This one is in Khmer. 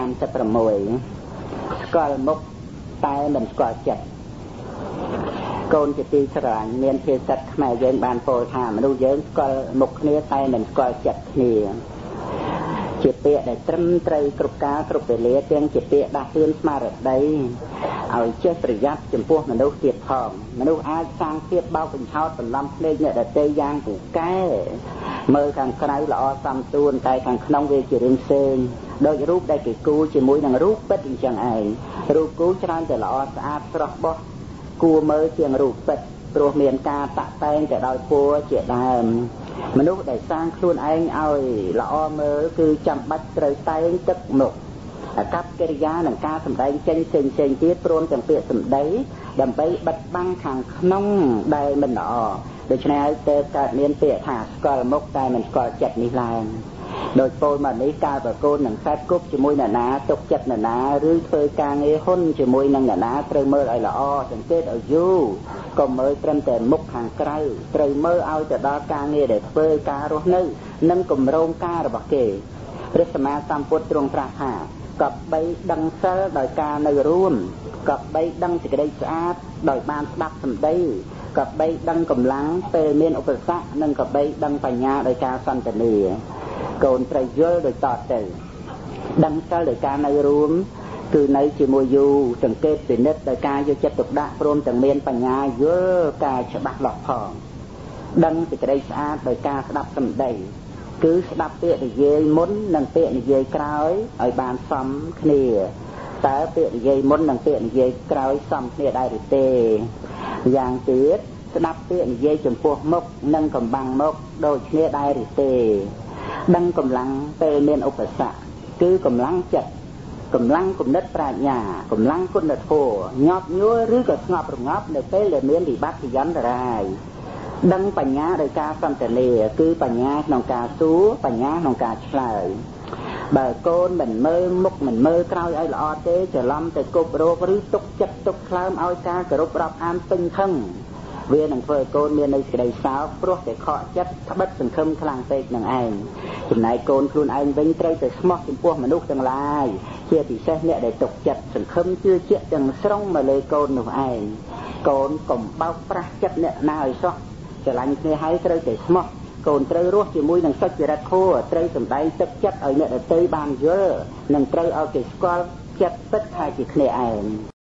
ស្គាល់មុខតែមិនស្គាល់ចិត្តកូនជាទីស្រឡាញ់មានភាសាខ្មែរយើងបានពោលថាមនុស្សយើងស្គាល់មុខគ្នាតែមិនស្គាល់ចិត្តគ្នាជាពាក្យដែលត្រឹមត្រូវគ្រប់កាលគ្រប់វេលាទាំងជាពាក្យដាស់តឿនស្មារតីឲ្យចេះប្រយ័ត្នចំពោះមនុស្សទៀតផងមនុស្សអាចសាងភាពបោកបញ្ឆោតបន្លំភ្នែកអ្នកដទៃយ៉ាងពូកែមើលខាងក្រៅល្អសំទួនតែខាងក្នុងវាជារឿងផ្សេងដោយរូបដែលគេគូជាមួយនឹងរូបពិតអញ្ចឹងឯងរូបគូច្រើនតែល្អស្អាតស្រស់បោះគួរមើលជាងរូបពិតព្រោះមានការតាក់តែងទៅដោយពណ៌ជាដើមមនុស្សដែលសាងខ្លួនឯងឲ្យល្អមើលគឺចាំបាច់ត្រូវតែងទឹកមុខអាកប្បកិរិយានិងការសម្ដែងចេញផ្សេងៗទៀតព្រមទាំងពាក្យសម្ដីដើម្បីបិទបាំងខាងក្នុងដែលមិនល្អដូច្នេះហើយទើបកើតមានពាក្យថាស្គាល់មុខតែមិនស្គាល់ចិត្តនេះឡើងដោយពោលមកនេះការប្រកូននឹងខ្សែគប់ជាមួយអ្នកណាទុកចិត្តអ្នកណាឬធ្វើការងារហ៊ុនជាមួយនឹងអ្នកណាត្រូវមើលឲ្យល្អសង្កេតឲ្យយូរកុំមើលត្រឹមតែមុខខាងក្រៅត្រូវមើលឲ្យទៅដល់ការងារដែលធ្វើការរស់នៅនិងគម្រោងការរបស់គេព្រះសម្មាសម្ពុទ្ធទ្រង់ត្រាស់ថាកបីដឹងសិលដោយការនៅរួមកបីដឹងសេចក្តីស្អាតដោយបានស្ដាប់សម្ដីកបីដឹងកម្លាំងពេលមានឧបសគ្គនិងកបីដឹងបញ្ញាដោយការសន្ទនាកូនត្រូវយល់ដោយតទៅដឹងសិលដោយការនៅរួមគឺនៅជាមួយយូរសង្កេតពិនិត្យដោយការយកចិត្តទុកដាក់ព្រមទាំងមានបញ្ញាយល់ការច្បាស់លាស់ផងដឹងសេចក្តីស្អាតដោយការស្ដាប់សម្ដីគឺស្ដាប់ពាក្យនិយាយមុននិងពាក្យនិយាយក្រោយឲ្យបានសមគ្នាតើពាក្យនិយាយមុននិងពាក្យនិយាយក្រោយសមគ្នាដែរឬទេយ៉ាងទៀតស្ដាប់ពាក្យនិយាយចំពោះមុខនិងកំបាំងមុខដូចគ្នាដែរឬទេដឹងកម្លាំងពេលមានឧបសគ្គគឺកម្លាំងចិត្តកម្លាំងគំនិតប្រាជ្ញាកម្លាំងគុណធម៌ញាប់ញួរឬក៏ស្ងប់រងាប់នៅពេលដែលមានវិបត្តិយន្តរាយដឹងបញ្ញាដោយការសន្ទនាគឺបញ្ញាក្នុងការសួរបញ្ញាក្នុងការឆ្លើយបើកូនមិនមើលមុខមិនមើលក្រោយឲ្យល្អទេច្រឡំទៅគប់រោគឬទុកចិត្តទុកថ្លើមឲ្យការគោរពរាប់អានពេញខឹងវានឹងធ្វើឲ្យកូនមាននៅសេចក្តីសោកព្រោះតែខកចិត្តត្បិតសង្ឃឹមខ្លាំងពេកនឹងឯងចំណែកកូនខ្លួនឯងវិញត្រូវតែស្មោះចំពោះមនុស្សទាំងឡាយជាពិសេសអ្នកដែលទុកចិត្តសង្ឃឹមជឿជាក់ទាំងស្រុងមកលើកូននោះឯងកូនកុំបោកប្រាស់ចិត្តអ្នកណាឲ្យសោះស្រឡាញ់គ្នាហើយត្រូវតែស្មោះកូនត្រូវរស់ជាមួយនឹងសុចរិតធម៌ត្រូវសម្ដែងទឹកចិត្តឲ្យអ្នកដទៃបានយល់និងត្រូវឲ្យគេស្គាល់ចិត្តពិតថាជាគ្នាឯង